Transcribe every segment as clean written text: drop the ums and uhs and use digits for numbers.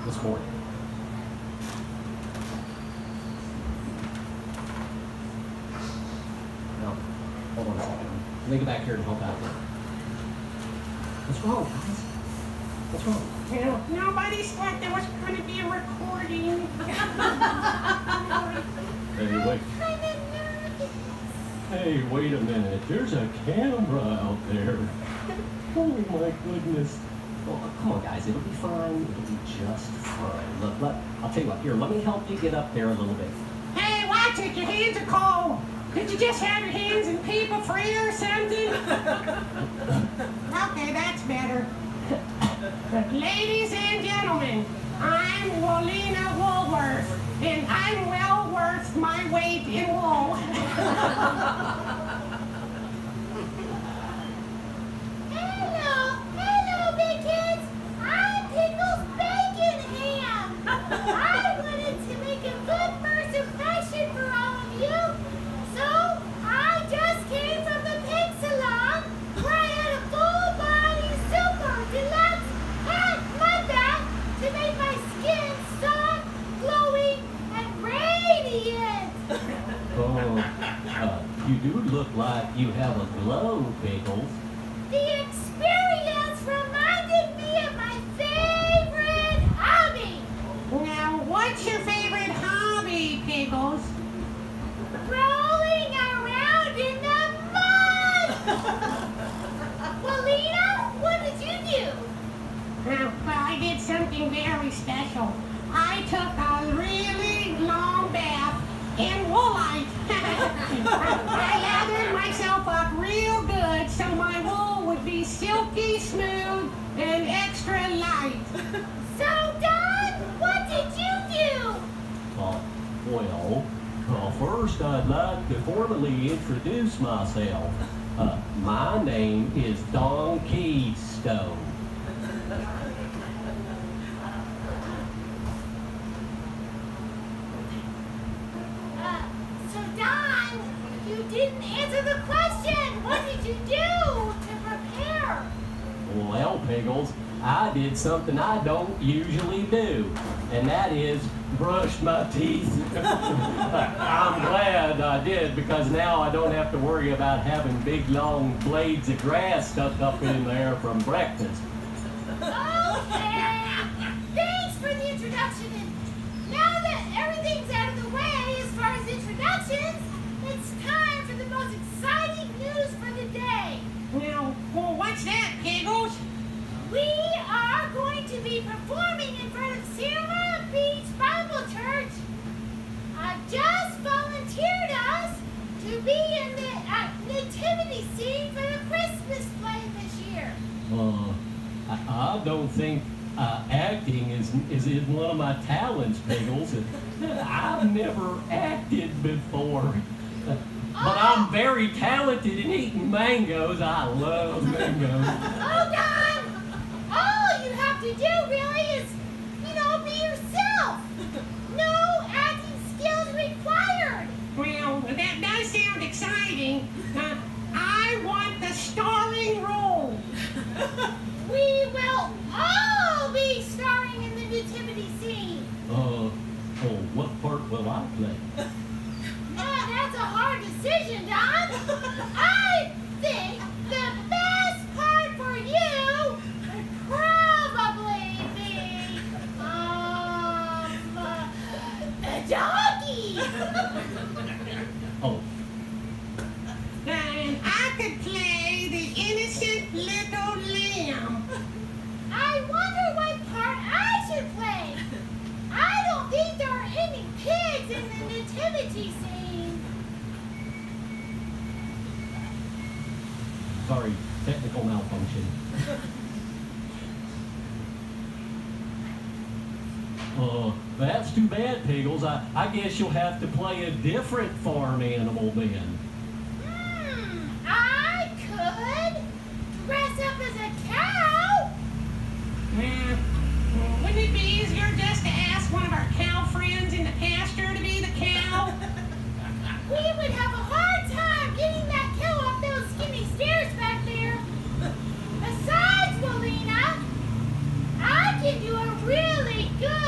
this morning. Now, hold on a second. Let me get back here and help out. What's wrong, guys? What's wrong? Well, nobody thought there was going to be a recording. Hey, wait. Hey, wait a minute. There's a camera out there. Oh, my goodness. Oh, come on, guys. It'll be fine. It'll be just fine. Look, I'll tell you what. Here, let me help you get up there a little bit. Hey, watch it. Your hands are cold. Did you just have your hands in paper free or something? Okay, that's better. Ladies and gentlemen, I'm Wolina Woolworth, and I'm well worth my weight in wool. Hello, big kids. I'm Pickles Bacon Ham. I wanted to make a good first impression for all of you, so I just came from the pig salon where I had a full-body super deluxe hat mud bath to make my skin soft, glowing, and radiant. Oh, you do look like you have a glow, Pickles. The experience reminded me of my favorite hobby. Now, what's your favorite hobby, Pickles? Rolling around in the mud! Walina, what did you do? Well, I did something very special. I took a really long bath in woolite. I lathered myself up real good so my wool would be silky smooth and extra light. So, Don, what did you do? Well, first I'd like to formally introduce myself. My name is Don Keystone. So, Don, you didn't answer the question. What did you do to prepare? Well, Pickles, I did something I don't usually do, and that is brush my teeth. I'm glad I did, because now I don't have to worry about having big long blades of grass stuck up in there from breakfast. Okay. Thanks for the introduction. And now that everything's out of the way as far as introductions, it's time for the most exciting news for the day. Now, well, what's that, Pickles? We are going to be performing in front of Sierra Beach Bible Church. Just volunteered us to be in the nativity scene for the Christmas play this year. I don't think acting is one of my talents, Pickles. I've never acted before. But I'm very talented in eating mangoes. I love mangoes. Oh, Don! All you have to do really is, be yourself. No acting skills required. Well, that does sound exciting. I want the starring role. We will all be starring in the nativity scene. What part will I play? That's a hard decision, Don. I think the best part for you would probably be, the donkey. Oh, And I could play the innocent little lamb. I wonder what part I should play. I don't think there are any pigs in the nativity scene. sorry, technical malfunction. That's too bad, Pickles. I guess you'll have to play a different farm animal then. I could dress up as a cow. Wouldn't it be easier just to ask one of our cow friends in the pasture to be the cow? We would have a hard time getting that cow up those skinny stairs back there. Besides, Molina, I can do a really good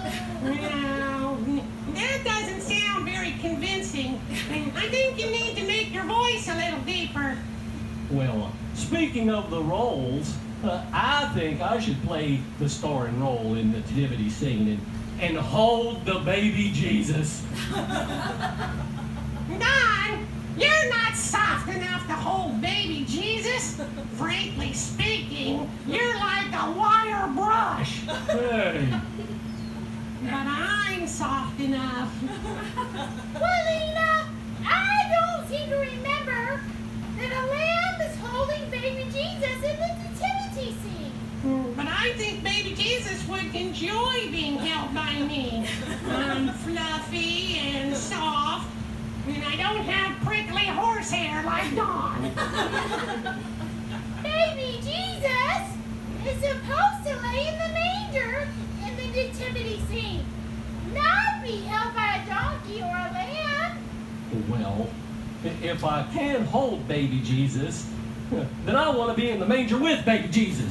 Well, that doesn't sound very convincing. I think you need to make your voice a little deeper. Well, speaking of the roles, I think I should play the starring role in the nativity scene and hold the baby Jesus. Don, you're not soft enough to hold baby Jesus. Frankly speaking, you're like a wire brush. Hey, But I'm soft enough. Paulina, I don't seem to remember that a lamb is holding baby Jesus in the nativity scene. But I think baby Jesus would enjoy being held by me. I'm fluffy and soft, and I don't have prickly horsehair like Dawn. Baby Jesus is supposed to lay in the manger in the nativity scene, not be held by a donkey or a lamb. well, if I can hold baby Jesus, then I want to be in the manger with baby Jesus.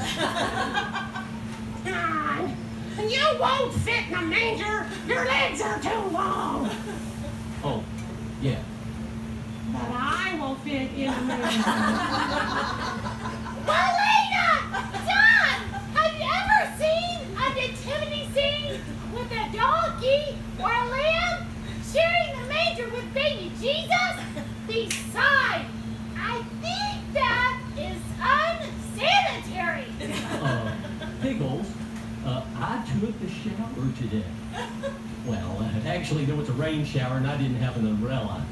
Dawn, you won't fit in a manger. Your legs are too long. Oh, yeah. But I will fit in a manger. Paulina! John! Have you ever seen a nativity scene with a donkey or a lamb sharing the manger with baby Jesus? Besides, I think that is unsanitary. Pickles, I took a shower today. Well, actually, there was a rain shower and I didn't have an umbrella.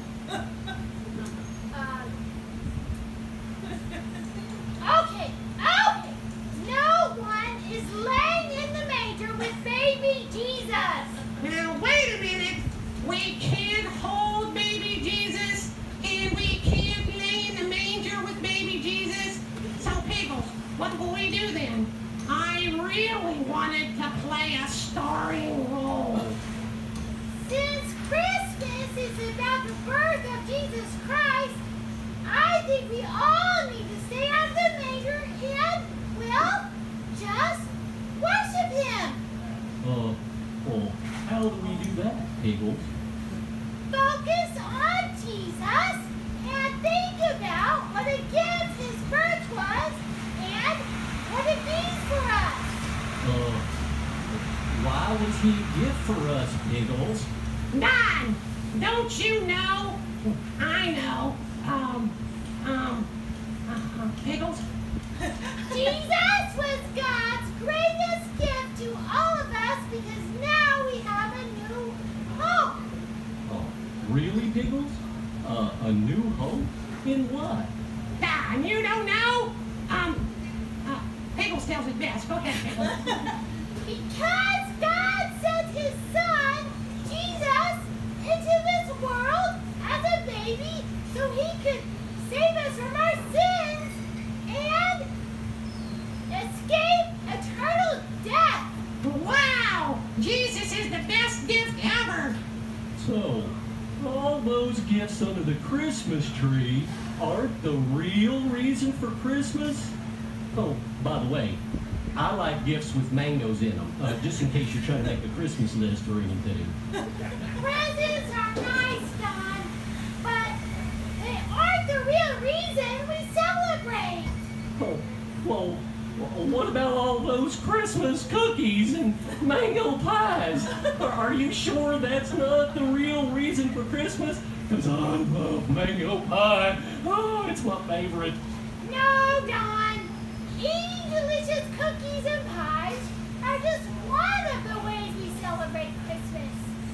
Okay. No one is laying in the manger with baby Jesus. Now, wait a minute. We can't hold baby Jesus, and we can't lay in the manger with baby Jesus. So, Pickles, what will we do then? I really wanted to play a starring role. Since Christmas is about the birth of Jesus Christ, I think we all need to stay out of the manger and, well, just worship him. Well, how do we do that, Pickles? Focus on Jesus and think about what a gift his birth was and what it means for us. Why was he a gift for us, Pickles? Don, don't you know? I know. Pickles? Jesus was God's greatest gift to all of us because now we have a new hope. Oh, really, Pickles? A new hope? In what? Don, you don't know? Pickles tells it best. Go ahead, Pickles. Because God sent his son, Jesus, into this world as a baby so he could save us from our sins and escape eternal death. Wow! Jesus is the best gift ever. So, all those gifts under the Christmas tree aren't the real reason for Christmas? Oh, by the way, I like gifts with mangoes in them, just in case you're trying to make a Christmas list or anything. Presents are nice, Don, but they aren't the real reason we celebrate. Oh, well, what about all those Christmas cookies and mango pies? Are you sure that's not the real reason for Christmas? Because I love mango pie. Oh, it's my favorite. No, Don. Eating delicious cookies and pies are just one of the ways we celebrate Christmas.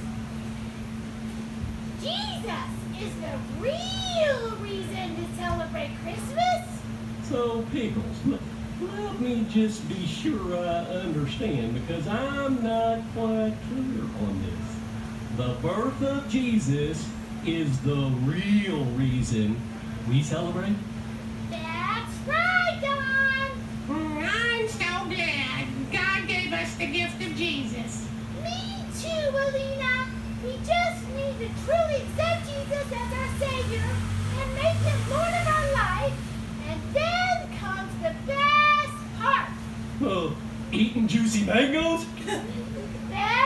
Jesus is the real reason to celebrate Christmas. So, Pickles, let me just be sure I understand, because I'm not quite clear on this. The birth of Jesus is the real reason we celebrate? That's right, Don. I'm so glad God gave us the gift of Jesus. Me too, Alina. We just need to truly accept Jesus as our Savior and make him Lord of our life. And then comes the best part. Eating juicy mangoes? That's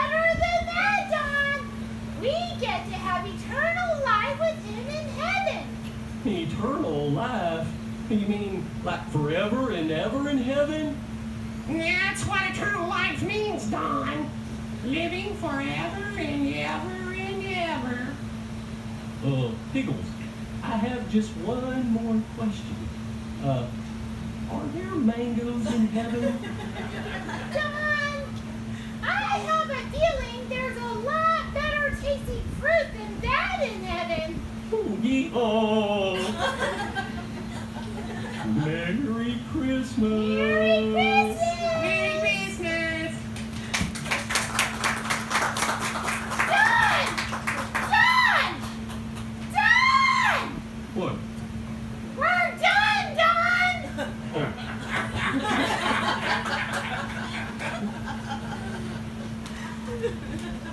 eternal life with him in heaven. Eternal life? You mean like forever and ever in heaven? That's what eternal life means, Don. Living forever and ever and ever. Pickles, I have just one more question. Are there mangoes in heaven? Don, I have a feeling there's a lot better tasting fruit than that in heaven. Merry Christmas! Merry Christmas! Merry Christmas! Don! Don! Don! What? We're done, Don! Oh.